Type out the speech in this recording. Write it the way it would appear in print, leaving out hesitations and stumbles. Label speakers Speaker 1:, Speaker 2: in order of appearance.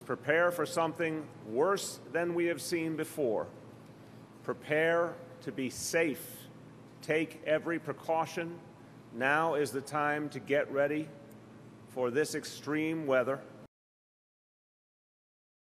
Speaker 1: Prepare for something worse than we have seen before. Prepare to be safe. Take every precaution. Now is the time to get ready for this extreme weather.